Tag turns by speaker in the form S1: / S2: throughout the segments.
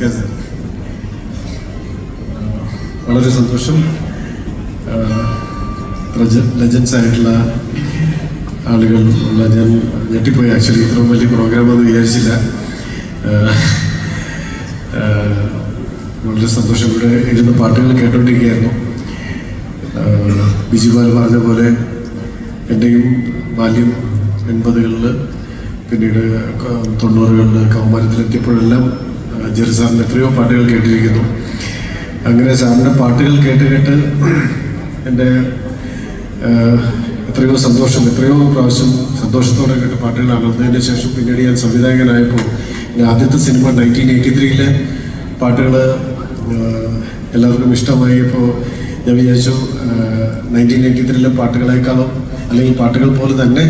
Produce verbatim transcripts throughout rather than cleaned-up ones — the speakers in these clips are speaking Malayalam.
S1: നമസ്കാരം സാർ. വളരെ സന്തോഷം. ലെജൻസ് ആയിട്ടുള്ള ആളുകൾ ഉള്ള ഞാൻ ഞെട്ടിപ്പോയി. ആക്ച്വലി ഇത്രയും വലിയ പ്രോഗ്രാമെന്ന് വിചാരിച്ചില്ല. വളരെ സന്തോഷം. ഇവിടെ ഇരുന്ന് പാട്ടുകൾ കേട്ടോണ്ടിരിക്കുകയായിരുന്നു. ബിജുപാൽ പറഞ്ഞ പോലെ എൻ്റെയും ബാല്യം എൺപതുകളിൽ പിന്നീട് തൊണ്ണൂറുകളിൽ കൗമാരത്തിലെത്തിയപ്പോഴെല്ലാം ജെറി സാറിൻ്റെ എത്രയോ പാട്ടുകൾ കേട്ടിരിക്കുന്നു. അങ്ങനെ സാറിൻ്റെ പാട്ടുകൾ കേട്ട് കേട്ട് എൻ്റെ എത്രയോ സന്തോഷം, എത്രയോ പ്രാവശ്യം സന്തോഷത്തോടെ കേട്ട പാട്ടുകളാണ്. അതിന് ശേഷം പിന്നീട് ഞാൻ സംവിധായകനായപ്പോൾ എൻ്റെ ആദ്യത്തെ സിനിമ നയൻറ്റീൻ എയ്റ്റി ത്രീയിലെ പാട്ടുകൾ എല്ലാവർക്കും ഇഷ്ടമായി. ഇപ്പോൾ ഞാൻ വിചാരിച്ചു നയൻറ്റീൻ എയ്റ്റി ത്രീയിലെ പാട്ടുകളേക്കാളും അല്ലെങ്കിൽ പാട്ടുകൾ പോലെ തന്നെ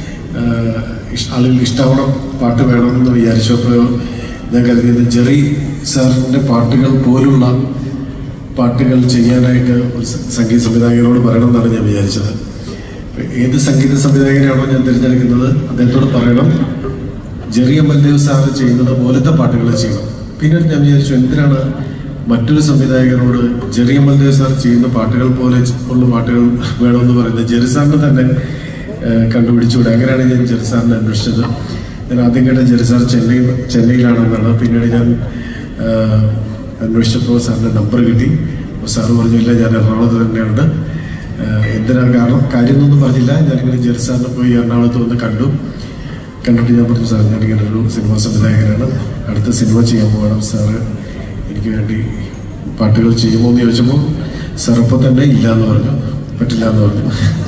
S1: ആളുകൾ ഇഷ്ടമാവണം, പാട്ട് വേണമെന്ന് വിചാരിച്ചു. അപ്പോൾ ഞാൻ കരുതിയത് ജെറി സാറിൻ്റെ പാട്ടുകൾ പോലുള്ള പാട്ടുകൾ ചെയ്യാനായിട്ട് ഒരു സംഗീത സംവിധായകനോട് പറയണമെന്നാണ് ഞാൻ വിചാരിച്ചത്. ഏത് സംഗീത സംവിധായകനാണോ ഞാൻ തിരഞ്ഞെടുക്കുന്നത് അദ്ദേഹത്തോട് പറയണം ജെറി അമൽദേവ് സാറ് ചെയ്യുന്നത് പോലത്തെ പാട്ടുകൾ ചെയ്യണം. പിന്നീട് ഞാൻ വിചാരിച്ചു എന്തിനാണ് മറ്റൊരു സംവിധായകനോട് ജെറി അമൽദേവ് സാർ ചെയ്യുന്ന പാട്ടുകൾ പോലെ ഉള്ള പാട്ടുകൾ വേണമെന്ന് പറയുന്നത്, ജെറി സാറിന് തന്നെ കണ്ടുപിടിച്ചുകൂടെ. അങ്ങനെയാണ് ഞാൻ ജെറി സാറിനെ അന്വേഷിച്ചത്. ഞാൻ ആദ്യം കേട്ട ജെറി സാർ ചെന്നൈ ചെന്നൈയിലാണെന്നാണ്. പിന്നീട് ഞാൻ അന്വേഷിച്ചപ്പോൾ സാറിൻ്റെ നമ്പർ കിട്ടി. അപ്പോൾ സാറ് പറഞ്ഞില്ല ഞാൻ എറണാകുളത്ത് തന്നെയുണ്ട്. എന്തിനാ കാരണം കാര്യമൊന്നും പറഞ്ഞില്ല. ഞാനിങ്ങനെ ജെറി സാറിനെ പോയി എറണാകുളത്ത് വന്ന് കണ്ടു. കണ്ടിട്ട് ഞാൻ പറഞ്ഞു സാർ ഞാനിങ്ങനെ ഒരു സിനിമാ സംവിധായകനാണ്, അടുത്ത സിനിമ ചെയ്യാൻ പോകണം, സാറ് എനിക്ക് വേണ്ടി പാട്ടുകൾ ചെയ്യുമോ എന്ന് ചോദിച്ചപ്പോൾ സാർ ഇപ്പോൾ തന്നെ ഇല്ല എന്ന് പറഞ്ഞു, പറ്റില്ല എന്ന് പറഞ്ഞു.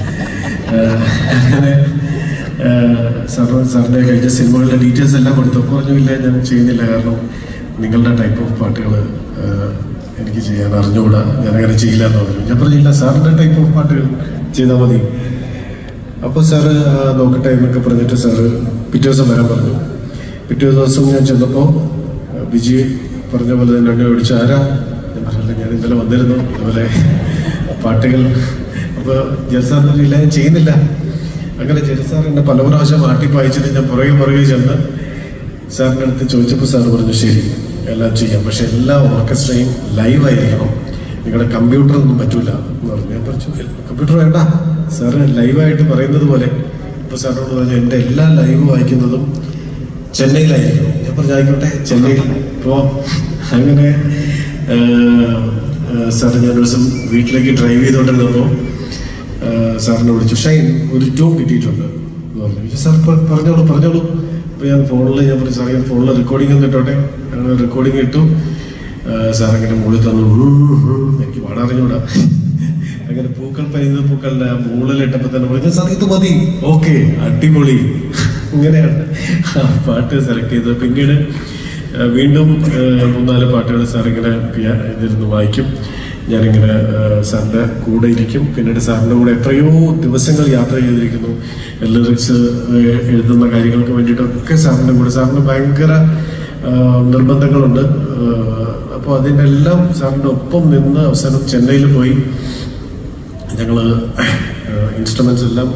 S1: അങ്ങനെ സാറ് സാറിൻ്റെ കഴിഞ്ഞ സിനിമകളുടെ ഡീറ്റെയിൽസ് എല്ലാം കൊടുത്തപ്പോൾ പറഞ്ഞു ഇല്ല ഞാൻ ചെയ്യുന്നില്ല, കാരണം നിങ്ങളുടെ ടൈപ്പ് ഓഫ് പാട്ടുകൾ എനിക്ക് ചെയ്യാൻ അറിഞ്ഞുകൂടാ, ഞാനങ്ങനെ ചെയ്യില്ല എന്ന് പറഞ്ഞു. ഞാൻ പറഞ്ഞില്ല സാറിൻ്റെ ടൈപ്പ് ഓഫ് പാട്ടുകൾ ചെയ്താൽ മതി. അപ്പോൾ സാറ് നോക്കട്ടെ എന്നൊക്കെ പറഞ്ഞിട്ട് സാറ് പിറ്റേ ദിവസം വരാൻ പറഞ്ഞു. പിറ്റേ ദിവസം ഞാൻ ചെന്നപ്പോൾ ബിജി പറഞ്ഞ പോലെ തന്നെ എന്നെ വിളിച്ചു, ആരാ? ഞാൻ പറഞ്ഞില്ല ഞാൻ ഇന്നലെ വന്നിരുന്നു അതുപോലെ പാട്ടുകൾ. അപ്പോൾ ജെറി സാർ പറഞ്ഞില്ല ഞാൻ ചെയ്യുന്നില്ല. അങ്ങനെ ജെറി സാർ എന്നെ പല പ്രാവശ്യം ആട്ടിപ്പായിച്ചിട്ട് ഞാൻ പുറകെ പുറകെ ചെന്ന് സാറിൻ്റെ അടുത്ത് ചോദിച്ചപ്പോൾ സാർ പറഞ്ഞു ശരി എല്ലാം ചെയ്യാം, പക്ഷെ എല്ലാ ഓർക്കസ്ട്രയും ലൈവായിരിക്കണം, നിങ്ങളുടെ കമ്പ്യൂട്ടറൊന്നും പറ്റൂല എന്ന് പറഞ്ഞു. ഞാൻ പറഞ്ഞു കമ്പ്യൂട്ടർ വേണ്ട, സാറ് ലൈവായിട്ട് പറയുന്നത് പോലെ. അപ്പോൾ സാറിനോട് പറഞ്ഞു എൻ്റെ എല്ലാ ലൈവ് വായിക്കുന്നതും ചെന്നൈയിലായിരിക്കും. ഞാൻ പറഞ്ഞു ആയിക്കോട്ടെ ചെന്നൈയിൽ പോവാം. അങ്ങനെ സാറ് ഞാൻ ഒരു ദിവസം വീട്ടിലേക്ക് ഡ്രൈവ് ചെയ്തുകൊണ്ടിരുന്നപ്പോൾ സാറിനെ വിളിച്ചു, ഷൈൻ ഒരു ട്യൂൺ കിട്ടിയിട്ടുണ്ട് എന്ന് പറഞ്ഞു. സാർ പറഞ്ഞോളൂ പറഞ്ഞോളൂ. അപ്പോൾ ഞാൻ ഫോണിൽ ഞാൻ പറഞ്ഞു സാർ ഞാൻ ഫോണിൽ റെക്കോർഡിംഗ് ഒന്ന് ഇട്ടോട്ടെ. അങ്ങനെ റെക്കോർഡിംഗ് ഇട്ടു. സാറിങ്ങനെ മുകളിൽ തന്നു, എനിക്ക് പാടാറിഞ്ഞൂടാ. അങ്ങനെ പൂക്കൾ പനിയുന്ന പൂക്കളുടെ മുകളിലിട്ടപ്പോൾ തന്നെ പറഞ്ഞു സാർ ഇത് മതി, ഓക്കെ അടിപൊളി. ഇങ്ങനെയാണ് ആ പാട്ട് സെലക്ട് ചെയ്തത്. പിന്നീട് വീണ്ടും മൂന്നാല് പാട്ടുകൾ സാറിങ്ങനെ ഇതിരുന്ന് വായിക്കും, ഞാനിങ്ങനെ സാറിൻ്റെ കൂടെ ഇരിക്കും. പിന്നീട് സാറിൻ്റെ കൂടെ എത്രയോ ദിവസങ്ങൾ യാത്ര ചെയ്തിരിക്കുന്നു, ലിറിക്സ് എഴുതുന്ന കാര്യങ്ങൾക്ക് വേണ്ടിയിട്ടൊക്കെ സാറിൻ്റെ കൂടെ. സാറിന് ഭയങ്കര നിർബന്ധങ്ങളുണ്ട്. അപ്പോൾ അതിൻ്റെ എല്ലാം സാറിൻ്റെ ഒപ്പം നിന്ന് അവസാനം ചെന്നൈയിൽ പോയി ഞങ്ങൾ ഇൻസ്ട്രുമെൻറ്റ്സ് എല്ലാം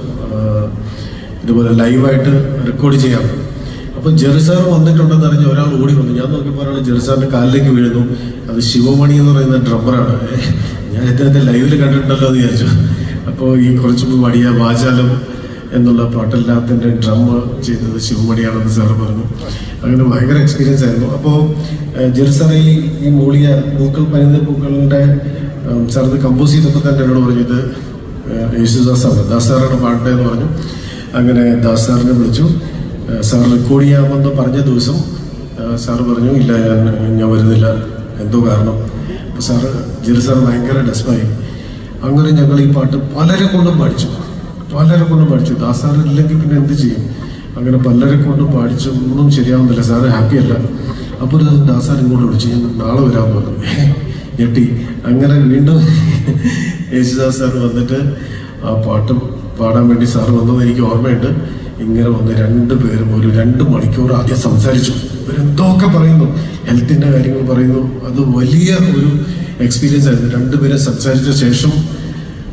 S1: ഇതുപോലെ ലൈവായിട്ട് റെക്കോർഡ് ചെയ്യാം. അപ്പോൾ ജെറി സാർ വന്നിട്ടുണ്ടെന്ന് അറിഞ്ഞ് ഒരാൾ ഓടി വന്നു. ഞാൻ നോക്കിയപ്പോൾ ഒരാൾ ജെറി സാറിൻ്റെ കാലിലേക്ക് വീഴുന്നു. അത് ശിവമണി എന്ന് പറയുന്ന ഡ്രമ്മറാണ്. ഞാൻ ഇദ്ദേഹത്തെ ലൈവിൽ കണ്ടിട്ടുണ്ടല്ലോ എന്ന് വിചാരിച്ചു. അപ്പോൾ ഈ കുറച്ച് മുമ്പ് മടിയ വാചാലം എന്നുള്ള പാട്ടെല്ലാത്തിൻ്റെ ഡ്രം ചെയ്തത് ശിവമണിയാണെന്ന് സാറ് പറഞ്ഞു. അങ്ങനെ ഭയങ്കര എക്സ്പീരിയൻസ് ആയിരുന്നു. അപ്പോൾ ജെറി സാർ ഈ ഈ മൂളിയ പൂക്കൾ പനിത പൂക്കളുടെ സാറിന് കമ്പോസ് ചെയ്തപ്പോൾ തന്നെ എന്നോട് പറഞ്ഞു ഇത് യേശുദാസാണ്, ദാസ് സാറാണ് പാടേണ്ടതെന്ന് പറഞ്ഞു. അങ്ങനെ ദാസ് സാറിനെ വിളിച്ചു. സാർ റെക്കോർഡ് ചെയ്യാമെന്ന് പറഞ്ഞ ദിവസം സാറ് പറഞ്ഞു ഇല്ല ഞാൻ ഞാൻ വരുന്നില്ല, എന്തോ കാരണം. അപ്പോൾ സാറ് ജെറി സാർ ഭയങ്കര ഡെസ്പായി. അങ്ങനെ ഞങ്ങൾ ഈ പാട്ട് പലരെ കൊണ്ടും പാടിച്ചു, പലരെ കൊണ്ടും പാടിച്ചു. ദാസ് സാർ ഇല്ലെങ്കിൽ പിന്നെ എന്ത് ചെയ്യും? അങ്ങനെ പലരെ കൊണ്ടും പാടിച്ചു, ഒന്നും ശരിയാവുന്നില്ല. സാറ് ഹാപ്പിയല്ല. അപ്പോൾ ഒരു ദിവസം ദാസ് സാർ ഇങ്ങോട്ട് വിളിച്ചു, ഞാൻ നാളെ വരാമെന്ന് പറഞ്ഞു. ഞെട്ടി. അങ്ങനെ വീണ്ടും യേശുദാസ് സാർ വന്നിട്ട് ആ പാട്ട് പാടാൻ വേണ്ടി സാറ് വന്നത് എനിക്ക് ഓർമ്മയുണ്ട്. ഇങ്ങനെ വന്ന് രണ്ട് പേരും ഒരു രണ്ട് മണിക്കൂർ ആദ്യം സംസാരിച്ചു. ഇവരെന്തൊക്കെ പറയുന്നു, ഹെൽത്തിൻ്റെ കാര്യങ്ങൾ പറയുന്നു. അത് വലിയ ഒരു എക്സ്പീരിയൻസ് ആയിരുന്നു. രണ്ടുപേരും സംസാരിച്ച ശേഷം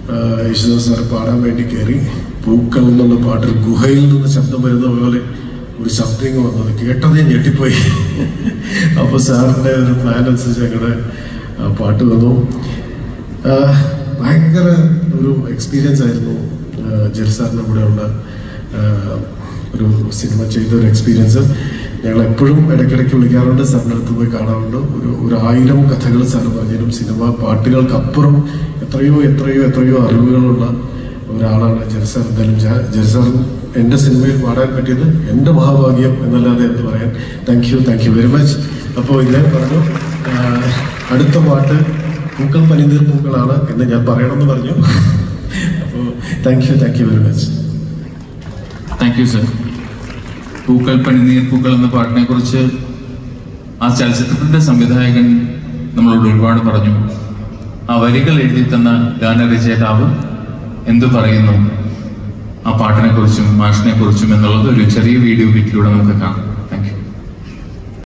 S1: യേശുദാസ് സാർ പാടാൻ വേണ്ടി കയറി. പൂക്കൾ എന്നുള്ള പാട്ടിൽ ഗുഹയിൽ നിന്ന് ശബ്ദം വരുന്ന പോലെ ഒരു ശബ്ദം വന്നത് കേട്ടതേ ഞെട്ടിപ്പോയി. അപ്പോൾ സാറിൻ്റെ ഒരു പ്ലാൻ അനുസരിച്ച് ഞങ്ങളുടെ പാട്ട് വന്നു. ഭയങ്കര ഒരു എക്സ്പീരിയൻസ് ആയിരുന്നു ജെറി സാറിൻ്റെ കൂടെയുള്ള ഒരു സിനിമ ചെയ്ത ഒരു എക്സ്പീരിയൻസ്. ഞങ്ങൾ എപ്പോഴും ഇടയ്ക്കിടയ്ക്ക് വിളിക്കാറുണ്ട്, സാറിൻ്റെ അടുത്ത് പോയി കാണാറുണ്ട്. ഒരു ഒരു ആയിരം കഥകൾ സാർ പറഞ്ഞാലും സിനിമ പാട്ടുകൾക്കപ്പുറം എത്രയോ എത്രയോ എത്രയോ അറിവുകളുള്ള ഒരാളാണ് ജെറി സാർ. എന്തായാലും ജെറി സാർ എൻ്റെ സിനിമയിൽ പാടാൻ പറ്റിയത് എൻ്റെ മഹാഭാഗ്യം എന്നല്ലാതെ എന്ന് പറയാൻ. Thank you thank you very much. അപ്പോൾ ഇദ്ദേഹം പറഞ്ഞു അടുത്ത പാട്ട് പൂക്കൾ പനിനീർ പൂക്കളാണ് എന്ന് ഞാൻ പറയണമെന്ന് പറഞ്ഞു. അപ്പോൾ thank you thank you very much.
S2: Thank you sir. പൂക്കൾ പനിനീർ പൂക്കൾ എന്ന പാട്ടിനെ കുറിച്ച് ആ ചലച്ചിത്രത്തിന്റെ സംവിധായകൻ നമ്മളോട് ഒരുപാട് പറഞ്ഞു. ആ വരികൾ എഴുതി തന്ന ഗാനരചയിതാവ് എന്തു പറയുന്നു ആ പാട്ടിനെ കുറിച്ചും മാഷിനെ കുറിച്ചും എന്നുള്ളത് ഒരു ചെറിയ വീഡിയോ ക്ലിപ്പിലൂടെ നമുക്ക് കാണാം.